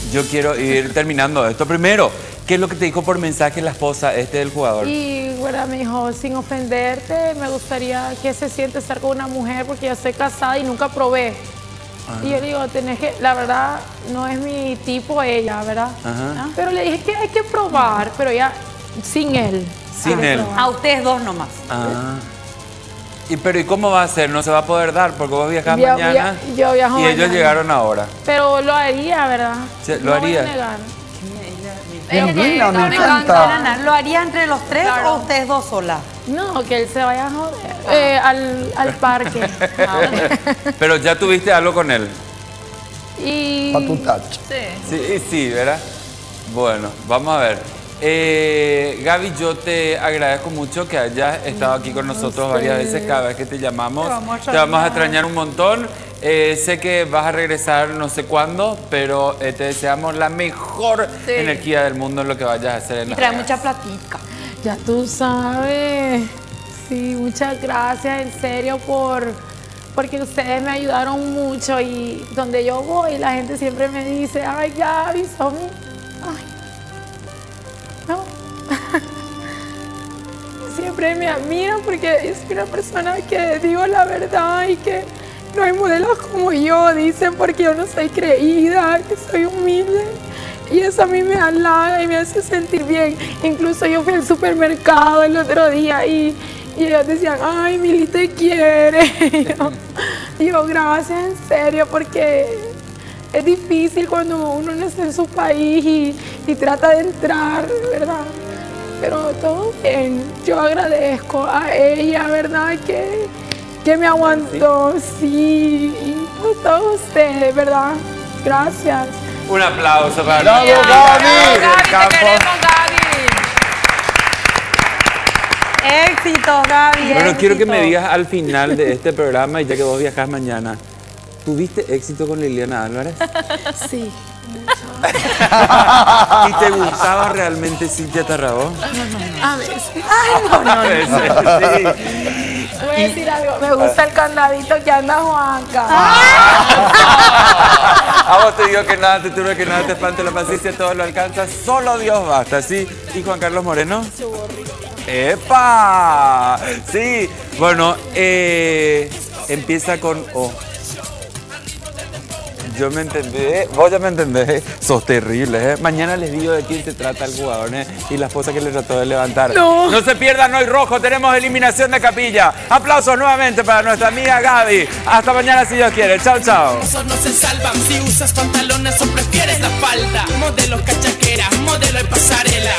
yo quiero ir terminando esto. Primero, ¿qué es lo que te dijo por mensaje la esposa del jugador? Y bueno, me dijo, sin ofenderte, me gustaría que se siente estar con una mujer porque yo estoy casada y nunca probé. Ajá. Y yo le digo, tenés que, la verdad, no es mi tipo ella, ¿verdad? Ajá. Pero le dije que hay que probar, pero ya sin él. Sin él. A ustedes dos nomás. Ah. ¿Y cómo va a ser? No se va a poder dar porque vos viajás Yo mañana viajo y ellos mañana. llegaron ahora. Pero lo haría, ¿verdad? Sí, lo no haría. Voy a negar. Divina, me encanta. ¿Lo haría entre los tres o ustedes dos solas? No, que él se vaya a joder al parque. Pero ya tuviste algo con él. Y... Pa' tu touch. Sí, ¿verdad? Bueno, vamos a ver. Gaby, yo te agradezco mucho que hayas estado aquí con nosotros varias veces. Cada vez que te llamamos, te vamos a extrañar un montón. Sé que vas a regresar no sé cuándo, pero te deseamos la mejor energía del mundo en lo que vayas a hacer en Y la trae mucha platica. Ya tú sabes. Sí, muchas gracias en serio porque ustedes me ayudaron mucho y donde yo voy la gente siempre me dice, ay Gaby, son... Ay, no. Siempre me admiran porque yo soy una persona que digo la verdad y que no hay modelos como yo, dicen, porque yo no soy creída, que soy humilde. Y eso a mí me halaga y me hace sentir bien. Incluso yo fui al supermercado el otro día y ellos decían, ay, Mili te quiere. Y yo, gracias, en serio, porque es difícil cuando uno no está en su país y trata de entrar, ¿verdad? Pero todo bien. Yo agradezco a ella, ¿verdad? Que me aguantó, sí. Y a todos ustedes, ¿verdad? Gracias. Un aplauso para ¡Bravo, Gaby! Gaby! Gaby, te queremos, Gaby. Éxitos, Gaby. Bueno, quiero que me éxitos. digas al final de este programa, y ya que vos viajás mañana, ¿tuviste éxito con Liliana Álvarez? Sí. ¿Y te gustaba realmente Cintia Tarragó? A veces. A veces, sí. Voy a decir algo. Me gusta el candadito que anda Juanca. A vos te digo que nada te turbe, que nada te espante, la paciencia todo lo alcanza, solo Dios basta, ¿sí? ¿Y Juan Carlos Moreno? ¡Epa! Sí, bueno, empieza con O. Yo me entendí, vos ya me entendés, sos terrible, ¿eh? Mañana les digo de quién se trata el jugador, ¿eh? Y la esposa que le trató de levantar. No se pierdan hoy rojo, tenemos eliminación de capilla. Aplausos nuevamente para nuestra amiga Gaby. Hasta mañana si Dios quiere. Chao, chao. Esos no se salvan si usas pantalones o prefieres la falda. Modelos cachaqueras, modelo de pasarela.